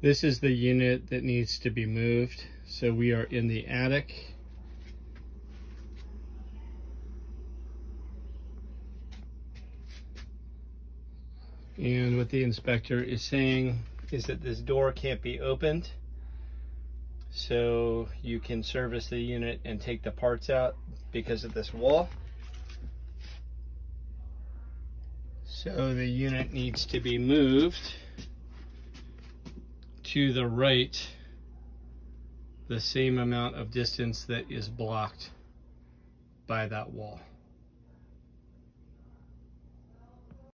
This is the unit that needs to be moved. So we are in the attic. And what the inspector is saying is that this door can't be opened. So you can service the unit and take the parts out because of this wall. So the unit needs to be moved to the right the same amount of distance that is blocked by that wall.